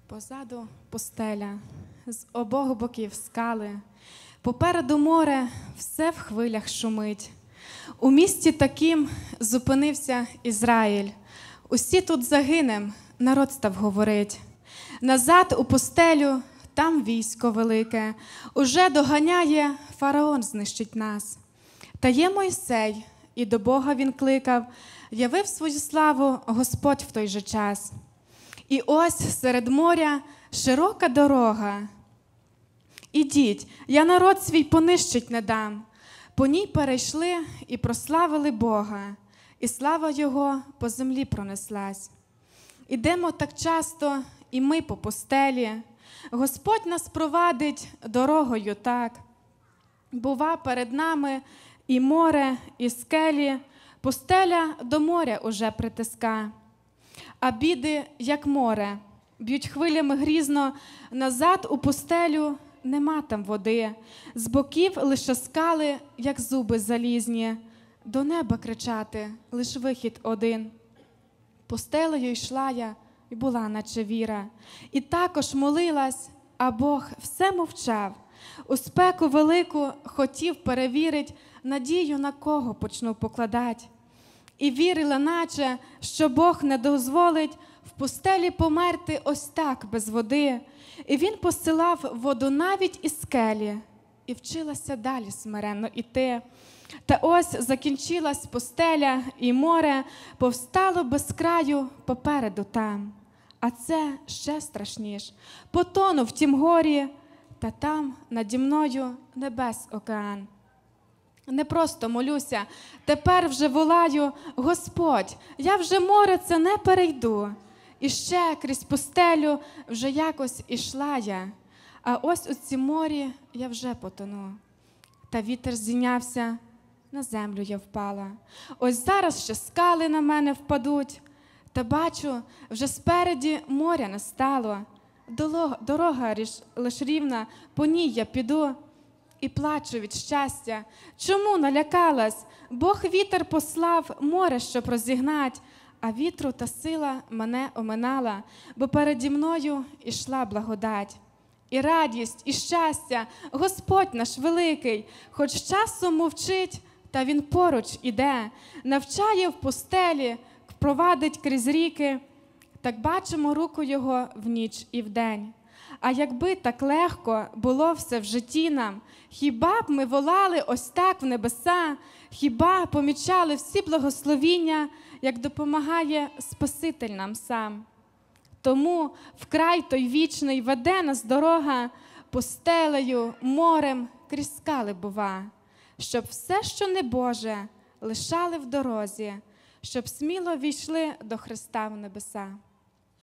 Позаду пустеля, з обох боків скали, попереду море, все в хвилях шумить. У місті таким зупинився Ізраїль. Усі тут загинем, народ став говорить. Назад у пустелю, там військо велике, уже доганяє, фараон знищить нас. Та є Мойсей, і до Бога він кликав, явив свою славу Господь в той же час. І ось серед моря широка дорога. Ідіть, я народ свій понищить не дам. По ній перейшли і прославили Бога, і слава Його по землі пронеслась. Ідемо так часто, і ми по пустелі. Господь нас провадить дорогою так. Бува перед нами і море, і скелі, пустеля до моря уже притиска. А біди, як море, б'ють хвилями грізно, назад у пустелю нема там води. З боків лише скали, як зуби залізні, до неба кричати лиш вихід один. Пустелею йшла я, і була наче віра, і також молилась, а Бог все мовчав. У спеку велику хотів перевірить, надію на кого почну покладать. І вірила, наче, що Бог не дозволить в пустелі померти ось так, без води. І Він посилав воду навіть із скелі, і вчилася далі смиренно іти. Та ось закінчилась пустеля, і море повстало без краю попереду там. А це ще страшніш. Потону в тім горі, та там наді мною небес океан. Не просто молюся, тепер вже волаю: Господь, я вже море це не перейду. І ще крізь пустелю вже якось ішла я, а ось у цім морі я вже потону. Та вітер здійнявся, на землю я впала. Ось зараз ще скали на мене впадуть, та бачу, вже спереді моря не стало. Дорога лиш рівна, по ній я піду. І плачу від щастя. Чому налякалась? Бог вітер послав, море, щоб розігнать, а вітру та сила мене оминала, бо переді мною ішла благодать. І радість, і щастя, Господь наш великий, хоч часом мовчить, та Він поруч іде, навчає в пустелі, провадить крізь ріки, так бачимо руку Його в ніч і вдень. А якби так легко було все в житті нам, хіба б ми волали ось так в небеса, хіба помічали всі благословіння, як допомагає Спаситель нам сам. Тому в край той вічний веде нас дорога, пустелею, морем, крізь скали бува, щоб все, що не Боже, лишали в дорозі, щоб сміло війшли до Христа в небеса.